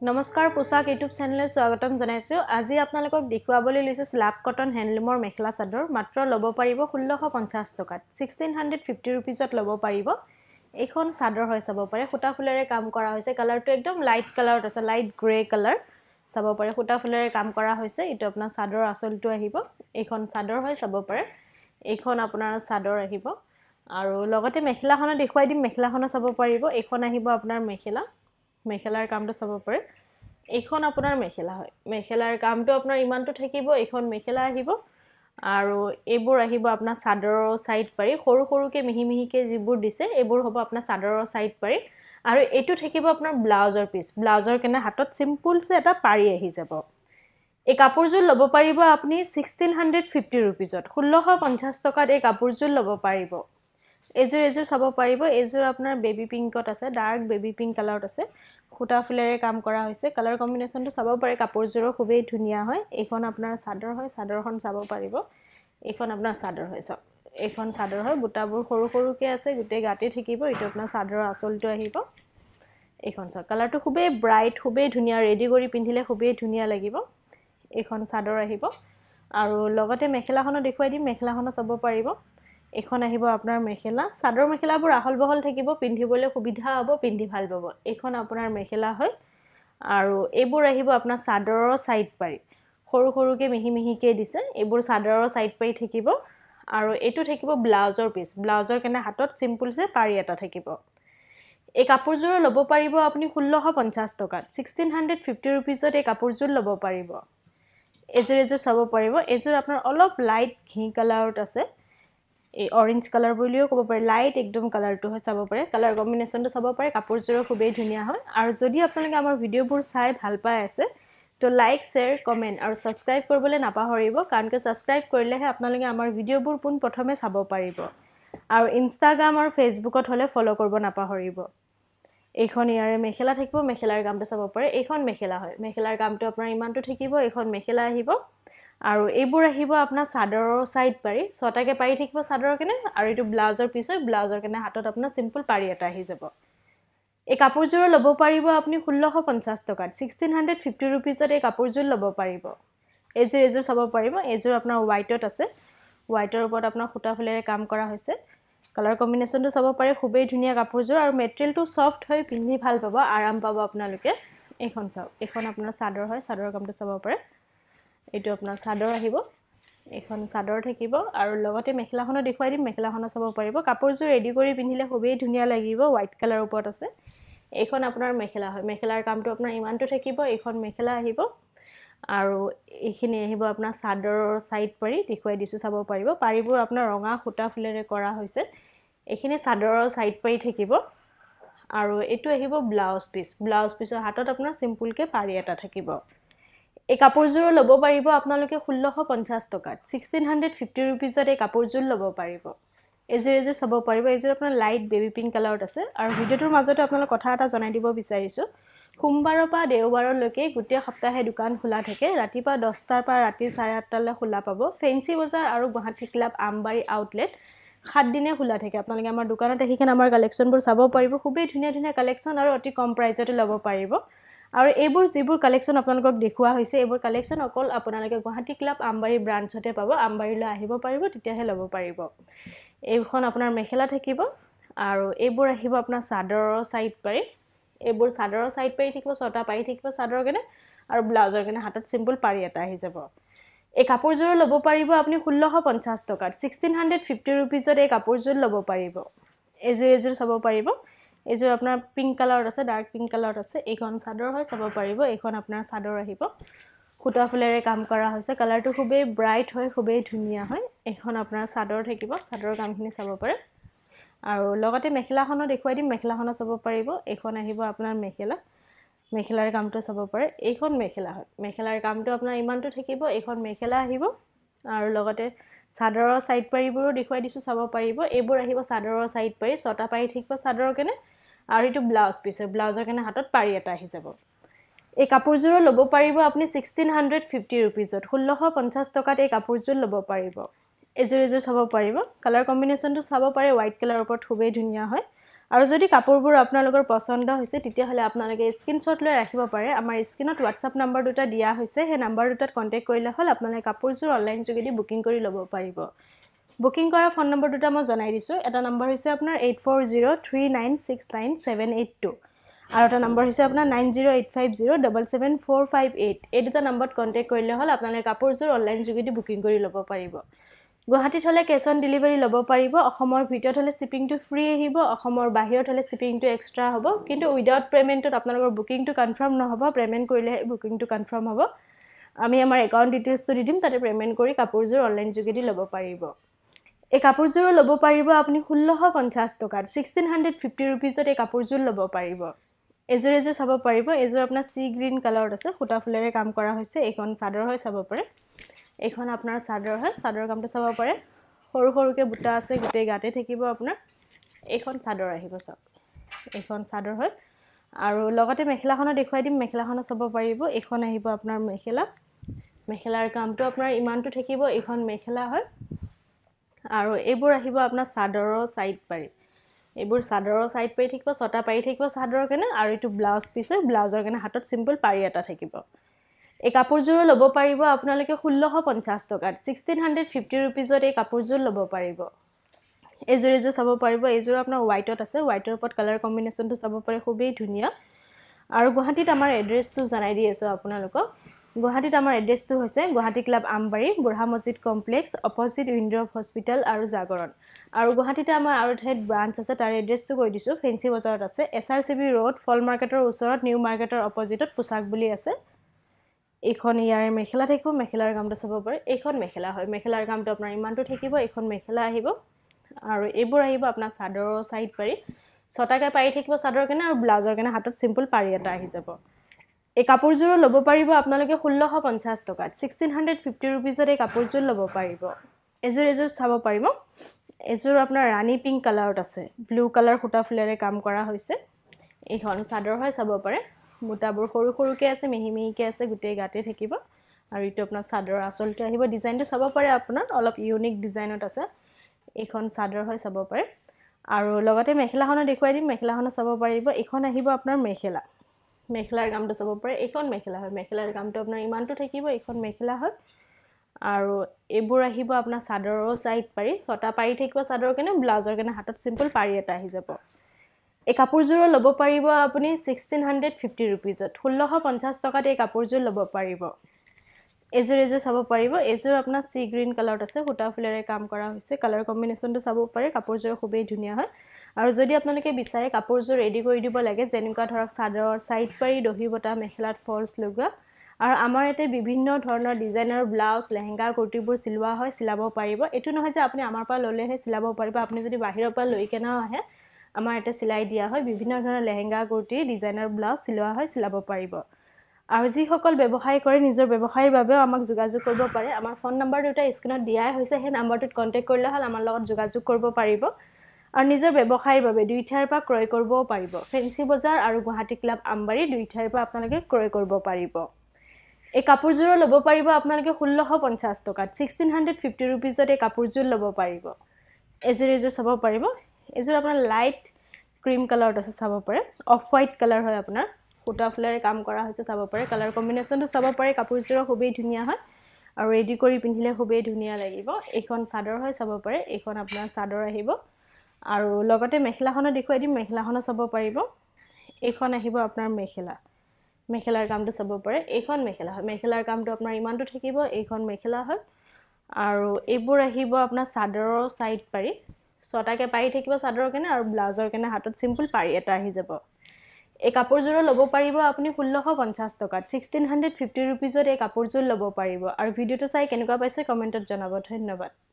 নমস্কাৰ পোশাক ইউটিউব চেনেলে স্বাগতম জনাইছো আজি আপোনালোকক দেখুৱাবলৈ লৈছো স্লাব কটন হ্যান্ডলুমৰ মেখেলা চাদৰ মাত্ৰ লব পাৰিব 1650 টকাত 1650 रुपीसত লব পাৰিব এখন চাদৰ হয় চাব পাৰে খুটা ফুলেৰে কাম কৰা হৈছে কালাৰটো একদম লাইট কালাৰত আছে লাইট গ্ৰে কালাৰ চাব পাৰে খুটা ফুলেৰে কাম কৰা হৈছে এটো আপোনাৰ চাদৰ আসলটো আহিব এখন চাদৰ হয় চাব পাৰে এখন আপোনাৰ চাদৰ আহিব আৰু লগতে মেখেলাখন দেখুৱাই দিম মেখেলাখন চাব পাৰিব এখন আহিব আপোনাৰ মেখেলা মেখেলাৰ কামটো চাব পাৰে এইখন আপোনাৰ মেখেলা হয় মেখেলাৰ কামটো আপোনাৰ ইমানটো থাকিব এইখন মেখেলা আহিব আৰু এবোৰ আহিব আপোনাৰ চাদৰৰ সাইড পাৰি সৰু সৰুকে মিহি মিহিকে জিবোৰ দিছে এবোৰ হ'ব আপোনাৰ চাদৰৰ সাইড পাৰি আৰু এটো থাকিব আপোনাৰ ব্লাউজৰ পিস ব্লাউজৰ কেনে হাতত সিম্পল সে এটা পাৰি আহি যাব এই কাপোৰজোৰ লব পাৰিব আপুনি 1650 रुपीसত 1650 টকাত এই কাপোৰজোৰ লব পাৰিব এজোৰ চাব পাৰিব এজোৰ আপোনাৰ বেবি পিংকত আছে ডাৰ্ক বেবি পিংক কালাৰত আছে খুটা ফুলেৰে কাম কৰা হৈছে কালাৰ কম্বিনেশনটো চাব পাৰে কাপোৰজোৰ খুবেই ধুনিয়া হয় এইখন আপোনাৰ চাদৰ হয় চাদৰখন চাব পাৰিব এইখন আপোনাৰ চাদৰ হয় সব এইখন চাদৰ হয় বুটাবোৰ সৰু সৰুকে আছে গুটে গাটি থাকিব এটো আপোনাৰ চাদৰৰ আসলটো আহিব এইখন সব কালাৰটো খুবেই ব্ৰাইট খুবেই ধুনিয়া ৰেডি কৰি পিন্ধিলে খুবেই ধুনিয়া লাগিব এইখন চাদৰ আহিব আৰু লগতে মেখেলাখন দেখুৱাই দিম মেখেলাখন চাব পাৰিব এখন আহিব আপোনাৰ মেখেলা চাদৰ মেখেলাবোৰ আহল বহল থাকিব পিন্ধিবলৈ সুবিধা হ'ব পিন্ধি ভাল পাব এখন আপোনাৰ মেখেলা হয় আৰু এবোৰ আহিব আপোনাৰ চাদৰৰ সাইড পাৰি সৰু সৰুকে মিহি মিহিকে দিছে এবোৰ চাদৰৰ সাইড পাৰি থাকিব আৰু এটো থাকিব ব্লাউজৰ পিস ব্লাউজৰ কেনে হাতত সিম্পল সে পাৰি এটা থাকিব এই কাপোৰজোৰ লব পাৰিব আপুনি 1650 টকাত 1650 रुपीसত এই কাপোৰজোৰ লব পাৰিব এজোৰ চাব পাৰিব এজোৰ আপোনাৰ অলপ লাইট ঘি কালাৰত আছে এই অৰেঞ্জ কালাৰ বুলিও ক'ব পাৰে লাইট একদম কালাৰটো হয় চাব পাৰে কালাৰ কম্বিনেশনটো চাব পাৰে কাপোৰজোৰ খুবেই ধুনিয়া হয় আৰু যদি আপোনালোকে আমাৰ ভিডিওবোৰ চাই ভাল পাই আছে তো লাইক শেয়াৰ কমেন্ট আৰু সাবস্ক্ৰাইব কৰিবলৈ নাপাহৰিব কাৰণ কে সাবস্ক্ৰাইব কৰিলেহে আপোনালোকে আমাৰ ভিডিওবোৰ পোন প্ৰথমে চাব পাৰিব আৰু ইনষ্টাগ্ৰাম আৰু ফেসবুকত হলে ফলো কৰিব নাপাহৰিব এইখন ইয়াৰে মেখেলা থাকিব মেখেলাৰ কামটো চাব পাৰে এইখন মেখেলা হয় মেখেলাৰ কামটো আপোনাৰ ইমানটো থাকিব এইখন মেখেলা আহিব আৰু এবোৰ আহিব আপোনাৰ চাদৰৰ সাইড পাৰি ছটাকে পাৰি থাকিব চাদৰৰ কেনে আৰু এটো ব্লাউজৰ পিস হয় ব্লাউজৰ কেনে হাতত আপোনাৰ সিম্পল পাৰি এটা আহি যাব এই কাপোৰজোৰ লব পাৰিব আপুনি 1650 টকাত 1650 रुपीसত এই কাপোৰজোৰ লব পাৰিব এজোৰ চাব পাৰিব এজোৰ আপোনাৰ হোৱাইটত আছে হোৱাইটৰ ওপৰত আপোনাৰ খুটা ফুলেৰে কাম কৰা হৈছে কালাৰ কম্বিনেশনটো চাব পাৰে খুবেই ধুনিয়া কাপোৰজোৰ আৰু মেটেৰিয়েলটো সফট হয় পিন্ধি ভাল পাব আৰাম পাব আপোনালোকে এইখন চাও এইখন আপোনাৰ চাদৰ হয় চাদৰৰ কামটো চাব পাৰে এটো আপোনাৰ চাদৰ আহিব এখন চাদৰ থাকিব আৰু লগতে মেখেলাখন দেখুৱাই দিম মেখেলাখন চাব পাৰিব কাপোৰজোৰ ৰেডি কৰি পিন্ধিলে খুবেই ধুনিয়া লাগিব হোৱাইট কালাৰ ওপৰত আছে এইখন আপোনাৰ মেখেলা হয় মেখেলাৰ কামটো আপোনাৰ ইমানটো থাকিব এইখন মেখেলা আহিব আৰু এইখিনি আহিব আপোনাৰ চাদৰৰ সাইড পাৰি দেখুৱাই দিছো চাব পাৰিব পাৰিবোৰ আপোনাৰ ৰঙা খুটা ফুলেৰে কৰা হৈছে এইখিনি চাদৰৰ সাইড পাৰি থাকিব আৰু এটো আহিব ব্লাউজ পিসৰ হাতত আপোনাৰ সিম্পল কে পাৰি এটা থাকিব এই কাপোৰজোৰ লব পাৰিব আপোনালোকে 1650 টকাত 1650 रुपीसত এই কাপোৰজোৰ লব পাৰিব এজোৰ চাব পাৰিব এজোৰ আপোনাৰ লাইট বেবি পিংক কালাৰত আছে আৰু ভিডিওটোৰ মাজতে আপোনালোক কথা এটা জনাই দিব বিচাৰিছো সোমবাৰৰ পৰা দেওবাৰলৈকে গোটেই সপ্তাহে দোকান খোলা থাকে ৰাতিপুৱা 10টাৰ পৰা ৰাতি 8:30 লৈ খোলা পাব ফেন্সি বজাৰ আৰু গুৱাহাটী ক্লাব আমবাৰী আউটলেট 7 দিনে খোলা থাকে আপোনালোকে আমাৰ দোকানত আহিকেন আমাৰ কালেকচনবোৰ চাব পাৰিব খুবেই ধুনিয়া ধুনিয়া কালেকচন আৰু অতি কম প্ৰাইজতে লব পাৰিব আৰু এইবোৰ যিবোৰ কালেকচন আপোনালোকক দেখুৱা হৈছে এইবোৰ কালেকচন অকল আপোনালোকে গুৱাহাটী ক্লাব আমবাৰী ব্ৰাঞ্চতে পাব আমবাৰীলৈ আহিব পাৰিব তেতিয়াহে লব পাৰিব এইখন আপোনাৰ মেখেলা থাকিব আৰু এইবোৰ আহিব আপোনাৰ চাদৰৰ সাইড পাৰি এইবোৰ চাদৰৰ সাইড পাৰি থাকিব ছটা পাৰি থাকিব চাদৰৰ কেনে আৰু ব্লাউজৰ কেনে হাতত সিম্পল পাৰি এটা আহি যাব এই কাপোৰজোৰ লব পাৰিব আপুনি 1650 টকাত 1650 रुपीसত এই কাপোৰজোৰ লব পাৰিব এজোৰ চাব পাৰিব এজোৰ আপোনাৰ পিংক কালাৰত আছে ডাৰ্ক পিংক কালাৰত আছে এইখন চাদৰ হয় চাব পাৰিব এইখন আপোনাৰ চাদৰ আহিব খুটা ফুলেৰে কাম কৰা হৈছে কালাৰটো খুবেই ব্ৰাইট হয় খুবেই ধুনিয়া হয় এইখন আপোনাৰ চাদৰ থাকিব চাদৰৰ কামখিনি চাব পাৰে আৰু লগতে মেখেলাখন দেখুৱাই দিম মেখেলাখন চাব পাৰিব এইখন আহিব আপোনাৰ মেখেলাৰ কামটো চাব পাৰে এইখন মেখেলা হয় মেখেলাৰ কামটো আপোনাৰ ইমানটো থাকিব এইখন মেখেলা আহিব আৰু লগতে চাদৰৰ সাইড পাৰিবোৰো দেখুৱাই দিছো চাব পাৰিব এইবোৰ আহিব চাদৰৰ সাইড পাৰি ছটা পাৰি থাকিব চাদৰৰ কেনে আৰু এটো ব্লাউজ পিস ব্লাউজৰ কেনে হাতত পাৰি এটা আহি যাব এই কাপোৰজোৰ লব পাৰিব আপুনি 1650 रुपीसত 1650 টকাত এই কাপোৰজোৰ লব পাৰিব এজোৰ চাব পাৰিব কালাৰ কম্বিনেশনটো চাব পাৰে হোৱাইট কালাৰ ওপৰত খুবেই ধুনিয়া হয় আৰু যদি কাপোৰবোৰ আপোনালোকৰ পছন্দ হৈছে তেতিয়া হলে আপোনালোকে স্ক্ৰিনশ্বট লৈ ৰাখিব পাৰে আমাৰ স্ক্ৰিনত WhatsApp নম্বৰ দুটা দিয়া হৈছে সেই নম্বৰ দুটাত কন্টাক্ট কৰিলে হল আপোনালোকে কাপোৰযোৰ অনলাইন যোগেদি বুকিং কৰি ল'ব পাৰিব বুকিং কৰা ফোন নম্বৰ দুটা মই জনাই দিছো এটা নম্বৰ হৈছে আপোনাৰ 8403969782 আৰু এটা নম্বৰ হৈছে আপোনাৰ 9085077458 এই দুটা নম্বৰত কন্টাক্ট কৰিলে হল আপোনালোকে কাপোৰযোৰ অনলাইন যোগেদি বুকিং কৰি ল'ব পাৰিব গুৱাহাটীত হলে কেশ অন ডেলিভাৰী ল'ব পাৰিব অসমৰ ভিতৰত হলে শিপিংটো ফ্ৰী আহিব অসমৰ বাহিৰত হলে শিপিংটো এক্সট্ৰা হ'ব কিন্তু উইদাউট পেমেন্টত আপোনালোকৰ বুকিংটো কনফাৰ্ম নহব পেমেন্ট কৰিলে বুকিংটো কনফাৰ্ম হ'ব আমি আমাৰ একাউন্ট ডিটেইলছটো দি দিম তাতে পেমেন্ট কৰি কাপোৰযোৰ অনলাইন যোগেদি ল'ব পাৰিব এই কাপোৰযোৰ ল'ব পাৰিব আপুনি 1650 টকাত 1650 रुपीसত এই কাপোৰযোৰ ল'ব পাৰিব এজোৰ চাব পাৰিব এজোৰ আপোনাৰ সি গ্ৰীন কালাৰত আছে ফুটা ফুলেৰে কাম কৰা হৈছে এইখন চাদৰ হয় চাব পাৰে এইখন আপোনাৰ চাদৰ হয় চাদৰ কামটো চাব পাৰে সৰু সৰুকে বুটা আছে গুটে গাতে থাকিব আপোনাৰ এইখন চাদৰ আহিব সব এইখন চাদৰ হয় আৰু লগতে মেখেলাখনো দেখুৱাই দিম মেখেলাখনো চাব পাৰিব এইখন আহিব আপোনাৰ মেখেলাৰ কামটো আপোনাৰ ইমানটো থাকিব এইখন মেখেলা হয় আৰু এইবোৰ আহিব আপোনাৰ চাদৰৰ সাইড পাৰি এইবোৰ চাদৰৰ সাইড পাৰি থাকিব ছটা পাৰি থাকিব চাদৰৰ কেনে আৰু এটো ব্লাউজ পিস হয় ব্লাউজৰ কেনে হাতত সিম্পল পাৰি এটা থাকিব এই কাপোৰযোৰ ল'ব পাৰিব আপোনালোকে 1650 টকাত 1650 रुपीसত এই কাপোৰযোৰ ল'ব পাৰিব এজোৰ চাব পাৰিব এজোৰ আপোনাৰ হোৱাইটত আছে হোৱাইটৰ ওপৰত কালাৰ কম্বিনেশনটো চাব পাৰে খুবেই ধুনিয়া আৰু গুৱাহাটীত আমাৰ এড্ৰেছটো জনাই দি আছো আপোনালোকক গুৱাহাটীত আমাৰ এড্ৰেছটো হৈছে গুৱাহাটী ক্লাব আমবাৰী বুঢ়া মছজিদ কমপ্লেক্স অপজিট উইন্ডো হস্পিটেল আৰু জাগৰণ আৰু গুৱাহাটীতে আমাৰ আৰু ঠাইত ব্ৰাঞ্চ আছে তাৰ এড্ৰেছটো কৈ দিছো ফেন্সি বজাৰত আছে SRCB ৰোড ফল মাৰ্কেটৰ ওচৰত নিউ মাৰ্কেটৰ অপজিটত পোশাক বুলি আছে এইখন ইয়াৰ মেখেলা থাকিব মেখেলাৰ কামটো চাব পাৰে এইখন মেখেলা হয় মেখেলাৰ কামটো আপোনাৰ ইমানটো থাকিব এইখন মেখেলা আহিব আৰু এইবোৰ আহিব আপোনাৰ চাদৰৰ সাইড পাৰি ছটাকে পাৰি থাকিব চাদৰ কেনে আৰু ব্লাউজৰ কেনে হাতত সিম্পল পাৰি এটা আহি যাব এই কাপোৰযোৰ ল'ব পাৰিব আপোনালোকে 1650 টকাত 1650 रुपीसত এই কাপোৰযোৰ ল'ব পাৰিব এজোৰ চাব পাৰিব এজোৰ আপোনাৰ ৰাণী পিংক কালাৰত আছে ব্লু কালাৰ ফুটা ফুলেৰে কাম কৰা হৈছে এইখন চাদৰ হয় চাব পাৰে মুটাবোৰ সৰু সৰুকে আছে মিহিমিহিকে আছে গুটে গাতে থাকিব আৰু ইটো আপোনাৰ চাদৰ আসলটো আহিব ডিজাইনটো চাব পাৰে আপোনাৰ অলপ ইউনিক ডিজাইনত আছে এইখন চাদৰ হয় চাব পাৰে আৰু লগতে মেখেলাখনো দেখুৱাই দিম মেখেলাখনো চাব পাৰিব এইখন আহিব আপোনাৰ মেখেলাৰ কামটো চাব পাৰে এইখন মেখেলা হয় মেখেলাৰ কামটো আপোনাৰ ইমানটো থাকিব এইখন মেখেলা হয় আৰু এইবোৰ আহিব আপোনাৰ চাদৰৰ সাইড পাৰি ছটা পাৰি থাকিব চাদৰ কেনে ব্লাউজৰ কেনে হাতত সিম্পল পাৰি এটা আহি যাব এই কাপোৰযোৰ ল'ব পাৰিব আপুনি 1650 रुपीसত 1650 টকাত এই কাপোৰযোৰ ল'ব পাৰিব এজোৰ চাব পাৰিব এজোৰ আপোনাৰ সি গ্ৰীন কালাৰত আছে ফুটা ফুলেৰে কাম কৰা হৈছে কালাৰ কম্বিনেশনটো চাব পাৰে কাপোৰযোৰ খুবেই ধুনিয়া হয় আৰু যদি আপোনালোকে বিচাৰে কাপোৰযোৰ ৰেডি কৰি দিব লাগে যেনেকুৱা ধৰক চাদৰৰ সাইড পাৰি দহি বটা মেখেলাত ফলস লগা আৰু আমাৰ এতে বিভিন্ন ধৰণৰ ডিজাইনৰ ব্লাউজ লেহেঙ্গা কুৰ্তিবোৰ সিলোৱা হয় সিলাব পাৰিব এটো নহয় যে আপুনি আমাৰ পৰা ললেহে সিলাব পাৰিব আপুনি যদি বাহিৰৰ পৰা লৈ কেনাও আহে আমাৰ এতে সিলাই দিয়া হয় বিভিন্ন ধৰণৰ লেহেঙ্গা কুৰ্তি ডিজাইনৰ ব্লাউজ সিলোৱা হয় সিলাব পাৰিব আৰু যি সকল ব্যৱসায় কৰে নিজৰ ব্যৱসায়ৰ বাবে আমাক যোগাযোগ কৰিব পাৰে আমাৰ ফোন নম্বৰ দুটা স্ক্ৰিনত দিয়াই হৈছে সেই নম্বৰটোত কন্টাক্ট কৰিলে হল আমাৰ লগত যোগাযোগ কৰিব পাৰিব আৰু নিজৰ ব্যৱসায়ৰ বাবে দুই ঠাইৰ পৰা ক্ৰয় কৰিবও পাৰিব ফেন্সি বজাৰ আৰু গুৱাহাটী ক্লাব আমবাৰী দুই ঠাইৰ পৰা আপোনালোকে ক্ৰয় কৰিব পাৰিব এই কাপোৰযোৰ ল'ব পাৰিব আপোনালোকে 1650 টকাত 1650 रुपीसত এই কাপোৰযোৰ ল'ব পাৰিব এজোৰ চাব পাৰিব এজোৰ আপোনাৰ লাইট ক্ৰীম কালাৰত আছে চাব পাৰে অফ হোৱাইট কালাৰ হয় আপোনাৰ ফুটা ফুলেৰে কাম কৰা হৈছে চাব পাৰে কালাৰ কম্বিনেশনটো চাব পাৰে কাপোৰযোৰ খুবেই ধুনিয়া হয় আৰু ৰেডি কৰি পিন্ধিলে খুবেই ধুনিয়া লাগিব এইখন চাদৰ হয় চাব পাৰে এইখন আপোনাৰ চাদৰ আহিব আৰু লগতে মেখেলাখনো দেখুৱাই দিম মেখেলাখনো চাব পাৰিব এইখন আহিব আপোনাৰ মেখেলাৰ কামটো চাব পাৰে এইখন মেখেলা হয় মেখেলাৰ কামটো আপোনাৰ ইমানটো থাকিব এইখন মেখেলা হয় আৰু এইবোৰ আহিব আপোনাৰ চাদৰৰ সাইড পাৰি ছটাকে পাৰি থাকিব চাদৰৰ কেনে আৰু ব্লাউজৰ কেনে হাতত সিম্পল পাৰি এটা আহি যাব এই কাপোৰযোৰ ল'ব পাৰিব আপুনি 1650 টকাত 1650 रुपीसত এই কাপোৰযোৰ ল'ব পাৰিব আৰু ভিডিওটো চাই কেনেকুৱা পাইছে কমেন্টত জনাব ধন্যবাদ